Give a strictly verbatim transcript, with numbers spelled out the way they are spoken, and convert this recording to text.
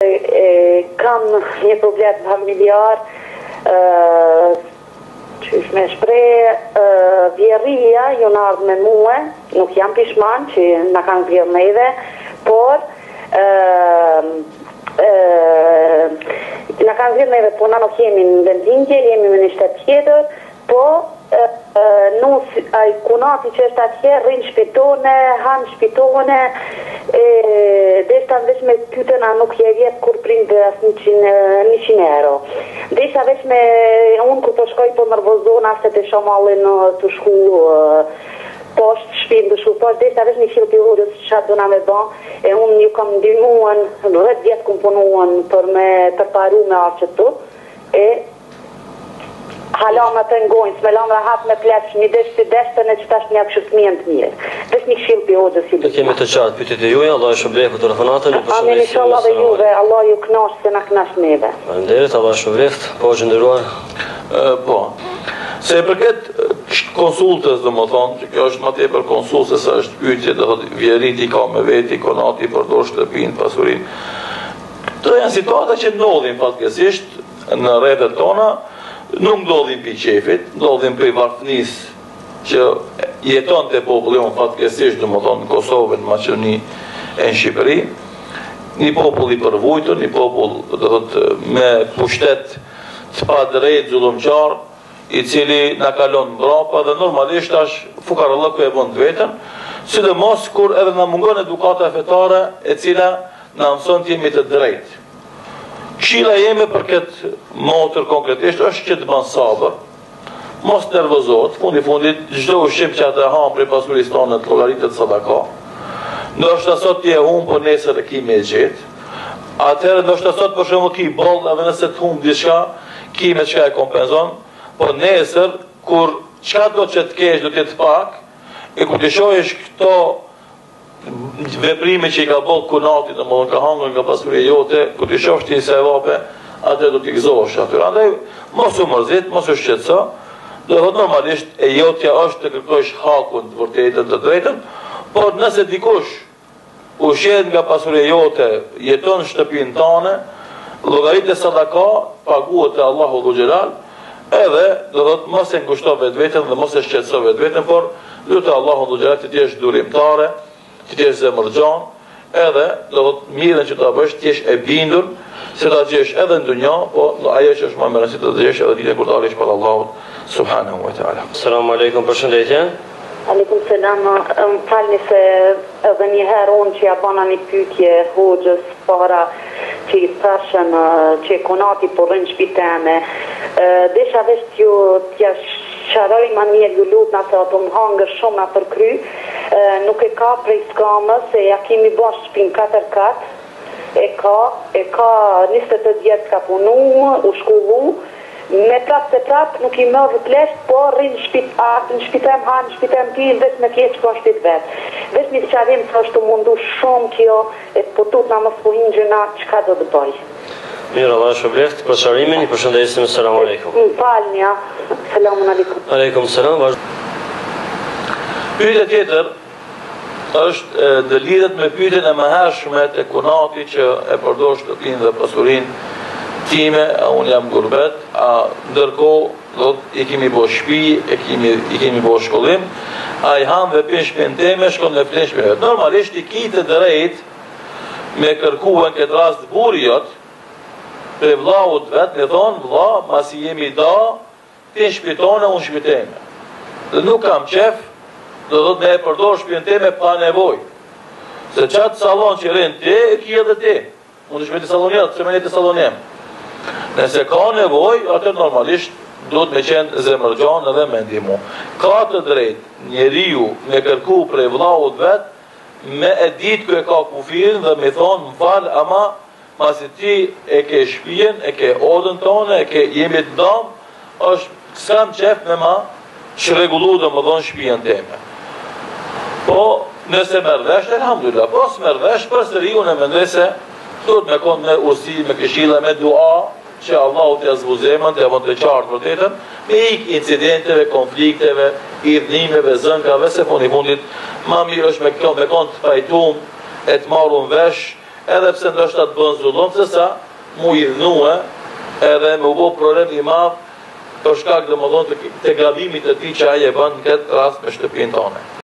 kam një problem familjar, qysh me shprej, vjerria ju në ardhë me muë, nuk jam pishman që në kanë vjerë neve, por në kanë vjerë neve, po në nuk jemi në vendingje, jemi me një shtetë tjetër, po nus ai kunati që është atje rrinë shpitone, hanë shpitone, dhe ishta veç me pytën a nuk je vjetë kur prindë asë njëqind euro. Dhe ishta veç me unë ku të shkoj po nërvozona se të shomalin të shku poshtë shpinë të shku poshtë, dhe ishta veç një qilë pilurës që qatë duna me ba, e unë ju kam dymuën, dhjetë vjetë kom punuën për me përparu me arqët tu, e hala me të ngojnë, s'me lamë rahat me pleqë, një deshtë të deshtën e që tash një akshës mjën të mirë. Vesh një këshilë për hodës i dhe. Kemi të qartë pytit e juja, Allah e shëblej për telefonatën. Amin i shala dhe juve, Allah ju knashtë se në knashtë neve. Falemderit, Allah e shëbleft, po gjëndëruar. Po, se e përket konsultës dhe më thonë, që kjo është ma te për konsultës, se është pytje dhe vjerit i ka me veti, konati përdor shtëpin, pasurin. Këto janë situata që ndodhin fatkesisht në rrethet tona, nuk ndodhin për qefit, ndodhin për varfënis që jeton të popullion fatkesisht, dhe më thonë në Kosovë, në Maqedoni e në Shqipëri, një popull i përvujtur, një popull dhe dhe me pushtet të pa drejt zullumqar, i cili në kalon mbrapa dhe normalisht është fukarallëku e vënd vetën, si dhe mos kur edhe në mungon edukata fetare e cila në mëson të jemi të drejt. Këshila jemi për këtë motër konkretisht është që të banë sabër, mos nervozot, fundi fundit, gjdo ushqim që atë e hamë prej pasurisë tonë të llogaritet sadaka, ndoshta sot ti e humë, por nesër e ki me gjithë, atëherë ndoshta sot për shembull ki boll, edhe nëse të humë diçka, ki me çka e kompenzon, por nesër, kur çka do që të kesh do të jetë pak, e kur të shohësh këto veprime që i ka bëllë kunati, dhe më dhe ka hangën nga pasurje jote, kur t'i shofsh t'i se vape, atë do t'i gëzosh atyre. Andaj, mos u mërzit, mos u shqetëso, dhe dhe normalisht e jotja është të kërkosh hakun të vërtetën të drejtën, por nëse dikush u shet nga pasurje jote, jeton shtëpin tane, llogarit e sadaka, paguhet e Allahu Dhu Gjelal, edhe dhe dhe mos e ngushto vetë vetën dhe mos e shqetëso vetë vetën, por lutë Allahu Dhu Gjelal të t'jesh durimtare, që t'jesh zemërgjan, edhe do të mirën që ta bësh, t'jesh e bindur, se ta gjesh edhe në dunja, po ajo që është më mirë, si të gjesh edhe ditën kur të arish për Allahut subhanahu wa ta'ala. Selamu alaikum, përshëndetje. Aleikum selam, më falni se edhe njëherë unë që ja bana një pytje hoxhës para që i thashën që e konati po rënë shpiteme. Desha vesh t'ju t'ja sharoj ma mirë ju lutë nëse ato më hangër shumë në përkry, nuk e ka prej skamës, se ja kemi bash shpin katër katë, e ka, e ka njëzet e djetë ka punu, u shkullu, me prapë se prapë nuk i mërë plesht, po rrinë shpit atë, në shpitem hanë, në shpitem pijë, vesh me kjeqë po në shpit vetë. Vesh një qarim të është të mundu shumë kjo, e po tut nga më spuhin gjëna, qka do të bëj? Mirë, Allah shëbleft, për sharimin, i përshëndesim, selamu alaikum. Më falnja, selamu alaikum. Aleikum, selam, vazhdo. Pyetja tjetër është dhe lidhet me pyetjen e mëhershme të kunati që e përdor shtëpinë dhe pasurinë time, a unë jam gurbet, a ndërkohë do të i kemi bo shtëpi, e kemi i kemi bo shkollim, a i ham dhe pin shtëpinë time, shkon me flesh me vetë. Normalisht i kite drejt me kërkuën këtë rast burjot për vllaut vetë, me thonë vlla, masi jemi da, ti shpitone, unë shpiteme. Dhe nuk kam qef, do do të me e përdor shpitën time pa nevoj. Se qatë salon që rinë ti, e ki edhe ti. Unë të shpiti salon jetë, që me një të salon jem. Nëse ka nevoj, atër normalisht do të me qenë zemërgjan edhe me ndimu. Ka të drejt njeriu me kërku prej vllaut vetë, me e ditë kë e ka kufirin dhe me thonë më falë, ama masi ti e ke shpijen, e ke odën tonë, e ke jemi të damë, është s'kam qef me ma shregullu dhe më dhonë shpijen teme. Po, nëse mërvesh, elhamdulillah, po së mërvesh, për sëri unë e mendoj se duhet me konë me ursi, me këshilla, me dua, që Allahu të jazbu zemën, të javon të qartë vërtetën, me ik incidenteve, konflikteve, irdhimeve, zënkave, se fundi fundit, ma mirë është me konë të pajtum, e të marun vesh, edhe pse ndoshta të bën zullum, se sa mu i dhënue edhe me u bo problem i madh për shkak domethënë të, të gabimit të tij që ai e bën në këtë rast me shtëpinë tonë.